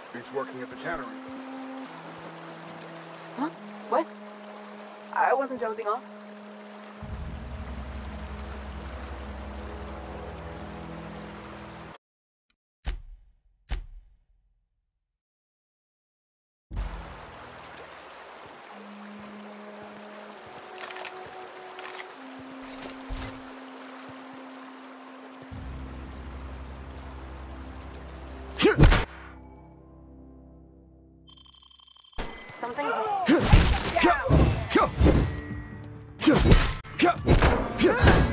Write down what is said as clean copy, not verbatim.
Beats working at the cannery. Huh? What? I wasn't dozing off. Something's wrong.